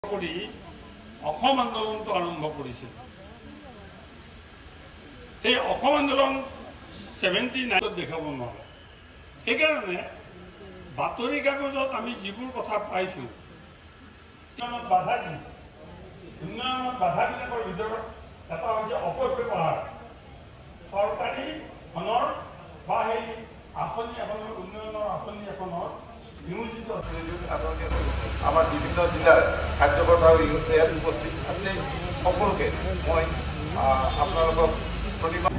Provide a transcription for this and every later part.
কৰি অসম আন্দোলনটো আৰম্ভ কৰিছিল। এই অসম আন্দোলন 79 দেখাব নোৱাৰে। সেইকাৰণে বাতৰি কাগজত আমি যিবোৰ কথা পাইছোঁ উন্নয়নত বাধাবিলাকৰ ভিতৰত এটা হৈছে অপব্যৱহাৰ। চৰকাৰী ধনৰ বা সেই আঁচনি এখনৰ উন্নয়নৰ আঁচনি এখনৰ নিয়োজিত আমাৰ বিভিন্ন জিলাৰ কাৰ্যকৰ্তা ইয়াত উপস্থিত আছে। সকলোকে মই আপোনালোকক প্ৰতিবাদ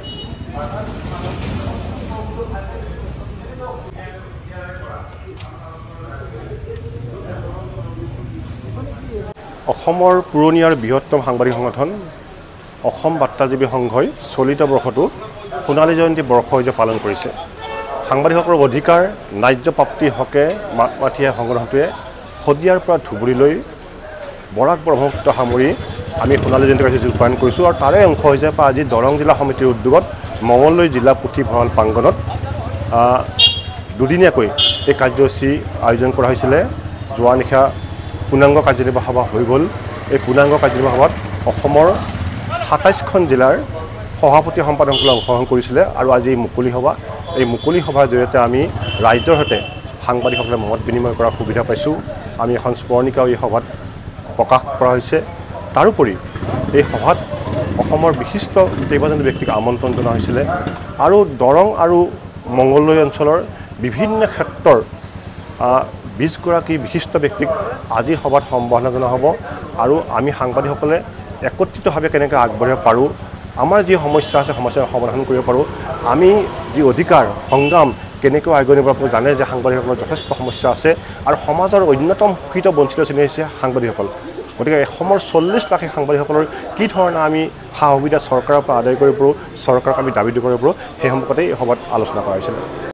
অসমৰ পুৰণি আৰু বৃহত্তম সাংবাদিক সংগঠন অসম বাৰ্তাজীৱী সংঘই চলিত বৰ্ষটো সোণালী জয়ন্তী বৰ্ষ হিচাপে পালন কৰিছে। সাংবাদিকসকলৰ অধিকাৰ ন্যায্য প্ৰাপ্তিৰ হকে মাত মাতি সংগঠনটোৱে শদিয়াৰ পৰা ধুবুৰীলৈ বৰাক ব্ৰহ্মপুত্ৰ সামৰি আমি সোণালী জয়ন্তী কাৰ্যসূচী ৰূপায়ণ কৰিছোঁ। আৰু তাৰে অংশ হিচাপে আজি দৰং জিলা সমিতিৰ উদ্যোগত মঙলদ জিলা পুথিভঁৰাল প্ৰাংগণত দুদিনীয়াকৈ এই কাৰ্যসূচী আয়োজন কৰা হৈছিলে। যোৱা নিশা পূৰ্ণাংগ কাৰ্যনিৰ্বাহী সভা হৈ গ'ল। এই পূৰ্ণাংগ কাৰ্যনিৰ্বাহী সভাত অসমৰ ২৭খন জিলাৰ সভাপতি সম্পাদকসকলে অংশগ্ৰহণ কৰিছিলে। আৰু আজি মুকলি সভা, এই মুকলি সভাৰ জৰিয়তে আমি ৰাইজৰ সৈতে সাংবাদিকসকলে মত বিনিময় কৰাৰ সুবিধা পাইছোঁ। আমি এখন স্মৰণিকাও এই সভাত প্ৰকাশ কৰা হৈছে। তাৰোপৰি এই সভাত অসমৰ বিশিষ্ট কেইবাজন ব্যক্তিক আমন্ত্ৰণ জনোৱা হৈছিলে। আৰু দৰং আৰু মঙলদৈ অঞ্চলৰ বিভিন্ন ক্ষেত্ৰৰ 20 গৰাকী বিশিষ্ট ব্যক্তিক আজি সভাত সম্বৰ্ধনা জনোৱা হ'ব। আৰু আমি সাংবাদিকসকলে একত্ৰিতভাৱে কেনেকৈ আগবাঢ়িব পাৰোঁ, আমাৰ যি সমস্যা আছে সমস্যাৰ সমাধান কৰিব পাৰোঁ, আমি যি অধিকাৰ সংগ্ৰাম কেনেকৈ আগুৱাই নিব পাৰোঁ। জানে যে সাংবাদিকসকলৰ যথেষ্ট সমস্যা আছে আৰু সমাজৰ অন্যতম শোষিত বঞ্চিত শ্ৰেণী হৈছে সাংবাদিকসকল। গতিকে অসমৰ 40 লাখ সাংবাদিকসকলৰ কি ধৰণে আমি সা সুবিধা চৰকাৰৰ পৰা আদায় কৰিব পাৰোঁ, চৰকাৰক আমি দাবী কৰিব পাৰোঁ, সেই সম্পৰ্কতে এই সভাত আলোচনা কৰা হৈছিলে।